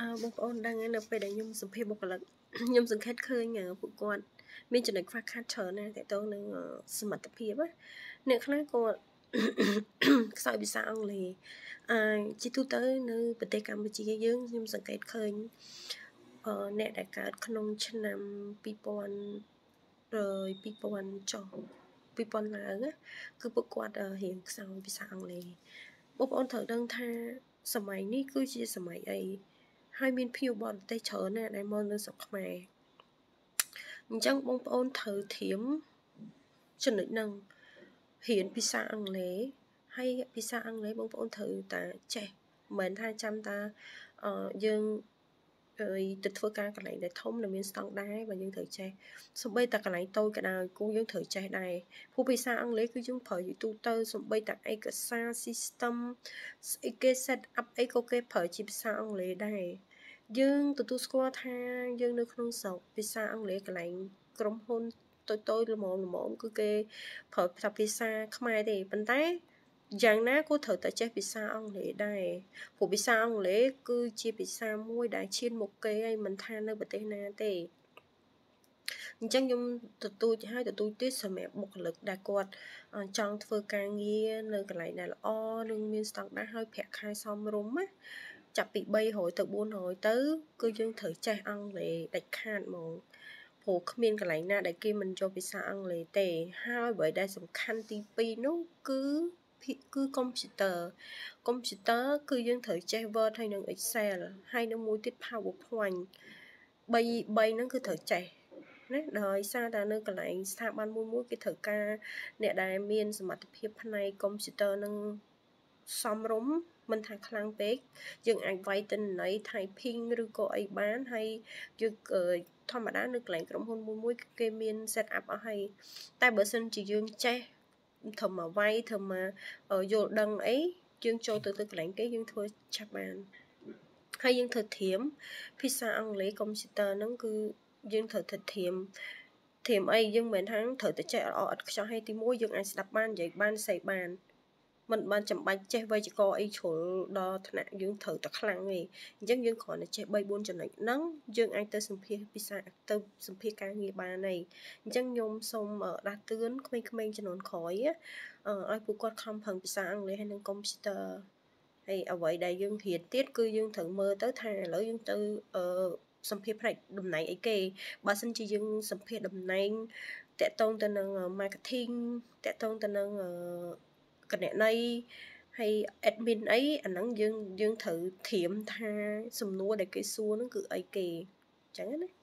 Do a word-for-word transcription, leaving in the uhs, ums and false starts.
បងប្អូនដឹងនៅពេលដែលខ្ញុំសម្ភាសបុគ្គលិកខ្ញុំសង្កេតឃើញពួកគាត់មានចំណុចខ្វះខាតច្រើនណាស់ទាក់ទងនឹងសមត្ថភាពណាអ្នកខ្លះគាត់ខ្សោយភាសាអង់គ្លេសអឺជាទូទៅនៅប្រទេសកម្ពុជាយើងខ្ញុំសង្កេតឃើញអឺអ្នកដែលកើតក្នុងឆ្នាំពីរពាន់ពីរពាន់ចុះពីរពាន់ឡើងណាគឺពួកគាត់រៀនខ្សោយភាសាអង់គ្លេសបងប្អូនត្រូវដឹងថាសម័យនេះគឺជាសម័យអីហើយមានភ្ញៀវបរទេសច្រើនណាស់ដែលមកនៅស្រុកខ្មែរអញ្ចឹងបងប្អូនត្រូវធៀមចំណុចហ្នឹងរៀនភាសាអង់គ្លេសហើយភាសាអង់គ្លេសបងប្អូនត្រូវតែចេះមិនមែនថាចាំតាអឺយើងទៅធ្វើការកន្លែងដែលធំដែលមានស្តង់ដារបើយើងត្រូវចេះសូម្បីតែកន្លែងតូចក៏ដោយគូយើងត្រូវចេះដែរព្រោះភាសាអង់គ្លេសគឺយើងប្រើយទូទៅសូម្បីតែឯកសារ system អីគេ set up អីក៏គេប្រើជាភាសាអង់គ្លេសដែរយើងទទួលស្គាល់ថាយើងនៅក្នុងស្រុកភាសាអង់គ្លេសកន្លែងក្រុមហ៊ុនតូចតូចល្មមល្មមគឺគេប្រើភាសាខ្មែរទេប៉ុន្តែយ៉ាងណាក៏ត្រូវតែចេះភាសាអង់គ្លេសដែរព្រោះភាសាអង់គ្លេសគឺជាភាសាមួយដែលឈានមុខគេហើយមិនថានៅប្រទេសណាទេអញ្ចឹងខ្ញុំទទូចឲ្យទទូចទៀតសម្រាប់បុគ្គលិកដែលគាត់ចង់ធ្វើការងារនៅកន្លែងដែលល្អនិងមានស្តង់ដារឲ្យប្រាក់ខែសមរម្យណាចាប់ពីបីរយទៅបួនរយទៅគឺយើងត្រូវចេះអង់គ្លេសដាច់ខាតហ្មងព្រោះគ្មានកន្លែងណាដែលគេមិនយកភាសាអង់គ្លេសទេហើយអ្វីដែលសំខាន់ទីពីរនោះគឺគឺ computer computer គឺយើងត្រូវចេះ Word ហើយនិង Excel ហើយនឹងមួយទៀត PowerPoint បីបីហ្នឹងគឺត្រូវចេះណាដោយសារតែនៅកន្លែងស្ថាប័នមួយមួយគេត្រូវការអ្នកដែលមានសមត្ថភាពផ្នែក computer នឹងសមរម្យមិនថាខ្លាំងពេកយើងអាចវាយទិន្នន័យ typing ឬក៏អីបានហើយយើងធម្មតានៅកន្លែងក្រុមហ៊ុនមួយមួយគេមាន set up អស់ហើយតែបើសិនជាយើងចេះធ្វើមកវាយធ្វើមកយល់ដឹងអីយើងចូលទៅទៅកន្លែងគេយើងធ្វើឆាប់បានហើយយើងត្រូវធៀមភាសាអង់គ្លេស computer ហ្នឹងគឺយើងត្រូវទៅធៀមធៀមអីយើងមិនមែនថាត្រូវតែចេះល្អឥតខ្ចោះហើយទីមួយយើងអាចស្ដាប់បាននិយាយបានសេបានមិនបានចាំបាច់ចេះវេយ្យាករណ៍អីជ្រុលដល់ថ្នាក់យើងត្រូវតែខ្លាំងទេអញ្ចឹងយើងគ្រាន់តែចេះបីបួនចំណុចហ្នឹងយើងអាចទៅសម្ភាសភាសាទៅសម្ភាសការងារបានហើយអញ្ចឹងខ្ញុំសូមដាស់តឿនក្មេងៗជំនាន់ក្រោយឲ្យពួកគាត់ខំប្រឹងភាសាអង់គ្លេសហើយនិង computer ហើយអ្វីដែលយើងរៀនទៀតគឺយើងត្រូវមើលទៅថាឥឡូវយើងទៅអឺសម្ភាសផ្នែកតំណែងអីគេបើសិនជាយើងសម្ភាសតំណែងតាក់ទងទៅនឹង marketing តាក់ទងទៅនឹងគណនេយ្យហើយ admin អីអាហ្នឹងយើងយើងត្រូវត្រៀមថាសំណួរដែលគេសួរហ្នឹងគឺអីគេអញ្ចឹងណា